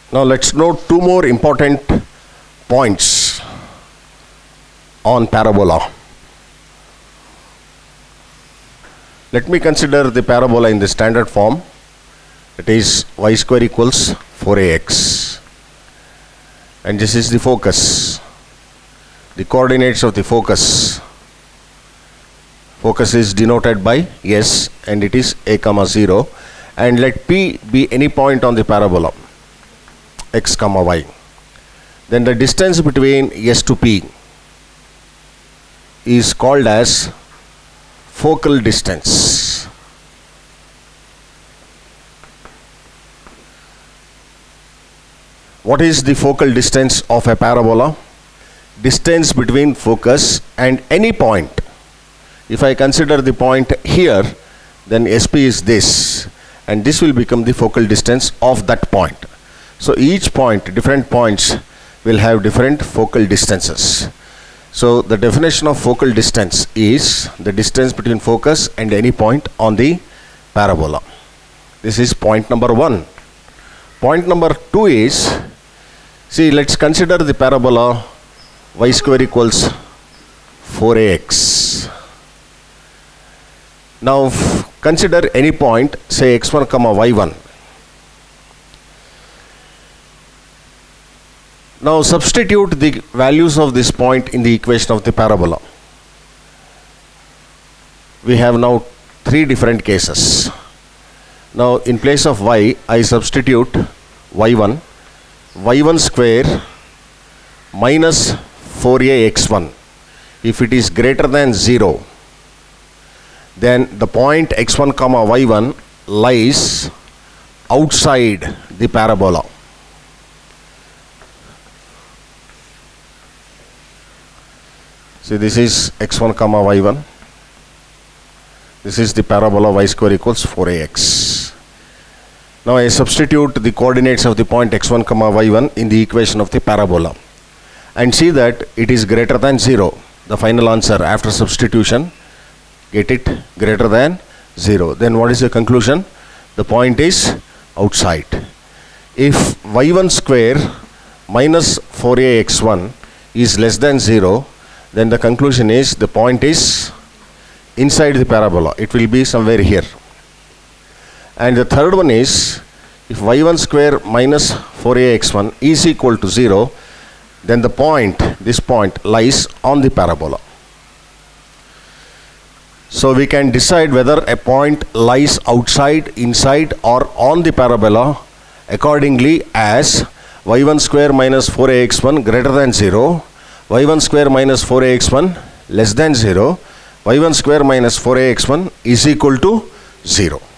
Now let's note two more important points on parabola. Let me consider the parabola in the standard form. It is y square equals 4ax. And this is the focus. The coordinates of the focus. Focus is denoted by S and it is a comma 0. And let P be any point on the parabola, x comma y. Then the distance between S to P is called as focal distance. What is the focal distance of a parabola? Distance between focus and any point. If I consider the point here, then SP is this, and this will become the focal distance of that point. So each point, different points will have different focal distances. So the definition of focal distance is the distance between focus and any point on the parabola. This is point number 1. Point number 2 is, see, let's consider the parabola y square equals 4ax. Now consider any point, say x1 comma y1. Now substitute the values of this point in the equation of the parabola. We have now 3 different cases. Now in place of y, I substitute y1, y1 square minus 4ax1. If it is greater than 0, then the point x1 comma y1 lies outside the parabola. See, this is x1 comma y1. This is the parabola y square equals 4ax. Now I substitute the coordinates of the point x1 comma y1 in the equation of the parabola and see that it is greater than 0. The final answer after substitution, get it, greater than 0. Then what is the conclusion? The point is outside. If y1 square minus 4ax1 is less than 0, then the conclusion is the point is inside the parabola. It will be somewhere here. And the third one is, if y1 square minus 4ax1 is equal to 0, then the point, this point lies on the parabola. So we can decide whether a point lies outside, inside or on the parabola accordingly as y1 square minus 4ax1 greater than 0, y1 square minus 4ax1 less than 0, y1 square minus 4ax1 is equal to 0.